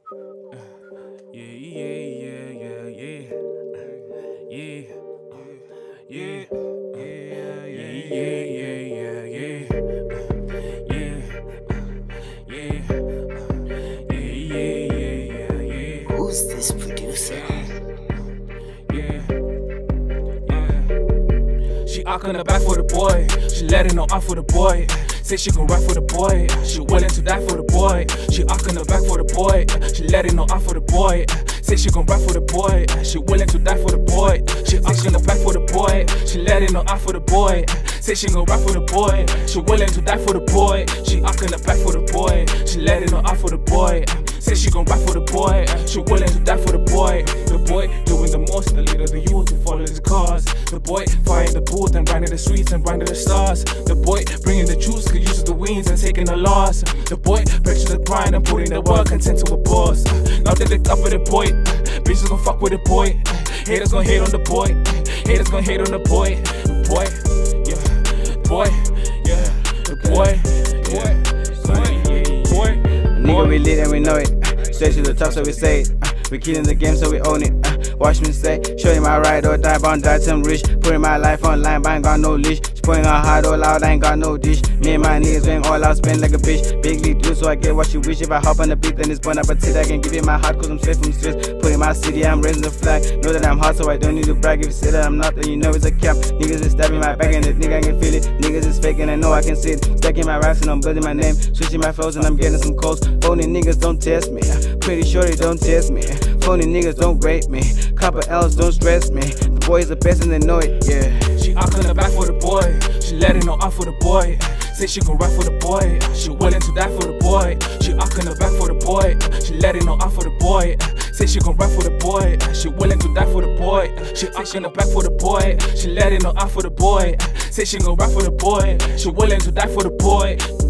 Yeah, yeah, yeah, yeah, yeah. Yeah. Yeah. Yeah, yeah, yeah, yeah, yeah. Yeah. Yeah. Yeah, yeah, yeah. Who's this producer? Yeah. She out on the back for the boy. She letting no off for the boy. Say she gon' rap for the boy. She willing to die for the boy. She out on the back for the boy. She letting no off for the boy. Say she gon' rap for the boy. She willing to die for the boy. She out on the back for the boy. She letting no off for the boy. Say she gon' rap for the boy. She willing to die for the boy. She out on the back for the boy. She letting no off for the boy. Say she gon' rap for the boy. She willing to die for the boy. The boy doing the most, the leader, the youth who follows the cause. The boy fighting the booth and grinding the streets and grinding the stars. The boy bringing the juice, cause uses the wings and taking the loss. The boy breaks to the grind and putting the work content to a boss. Now that they up with the boy, bitches gon' fuck with the boy. Haters gon' hate on the boy. Haters gon' hate on the boy. Boy, yeah, boy, yeah, the boy, boy, boy. Nigga, we lit and we know it. Straight to the top, so we say it. We killing the game, so we own it. Watch me say, show you my ride or die, bound die till I'm rich. Putting my life online, but I ain't got no leash. Putting her hard all out, I ain't got no dish. Me and my niggas going all out, spend like a bitch. Big league dude, so I get what you wish. If I hop on the beat, then it's born up a tit. I can give you my heart, cause I'm straight from stress. Putting my city, I'm raising the flag. Know that I'm hot, so I don't need to brag. If you say that I'm not, then you know it's a cap. Niggas is stabbing my back, and this nigga I can feel it. Niggas is fake, and I know I can see it. Stacking my raps, and I'm building my name. Switching my flows, and I'm getting some calls. Phony niggas don't test me. Pretty sure they don't test me. Phony niggas don't rate me. Couple L's don't stress me. The boy is the best, and they know it, yeah. She out on the back for the boy. She letting no off for the boy. Say she gon' rap for the boy. She willing to die for the boy. She out on the back for the boy. She letting no off for the boy. Say she gon' rap for the boy. She willing to die for the boy. She out on the back for the boy. She letting no off for the boy. Say she gon' rap for the boy. She willing to die for the boy.